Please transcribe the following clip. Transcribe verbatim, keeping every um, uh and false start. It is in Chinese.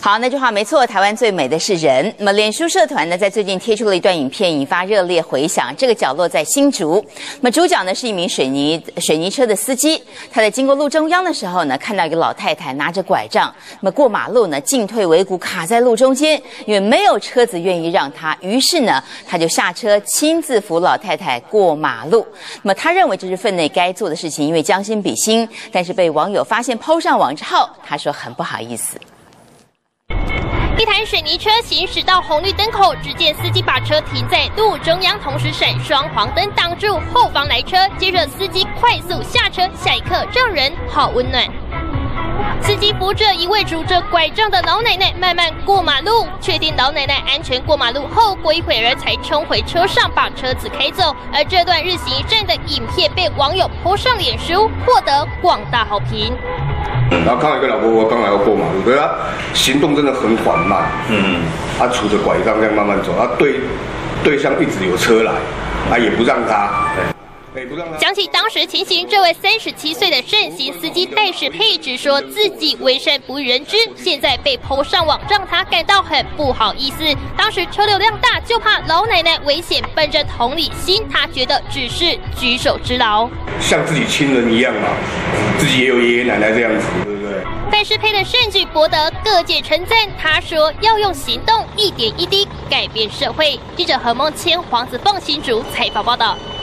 好，那句话没错，台湾最美的是人。那么，脸书社团呢，在最近贴出了一段影片，引发热烈回响。这个角落在新竹，那么主角呢是一名水泥水泥车的司机，他在经过路中央的时候呢，看到一个老太太拿着拐杖，那么过马路呢，进退维谷，卡在路中间，因为没有车子愿意让他，于是呢，他就下车亲自扶老太太过马路。那么他认为这是分内该做的事情，因为将心比心，但是被网友发现抛上网之后，他说很不好意思。 一台水泥车行驶到红绿灯口，只见司机把车停在路中央，同时闪双黄灯挡住后方来车。接着司机快速下车，下一刻让人好温暖。司机扶着一位拄着拐杖的老奶奶慢慢过马路，确定老奶奶安全过马路后，过一会儿才冲回车上把车子开走。而这段日行一善的影片被网友po上脸书，获得广大好评。 然后看到一个老婆婆刚好要过马路，对她行动真的很缓慢，嗯，她拄着拐杖这样慢慢走，然后对对向一直有车来，啊也不让她。 讲起当时情形，这位三十七岁的善行司机戴世佩直说自己为善不欲人知，现在被po上网，让他感到很不好意思。当时车流量大，就怕老奶奶危险，本着同理心，他觉得只是举手之劳， 像自己亲人一样嘛，自己也有爷爷奶奶这样子，对不对？ 戴世佩的善举博得各界称赞，他说要用行动一点一滴改变社会。记者何梦谦、黄子凤新竹采访报道。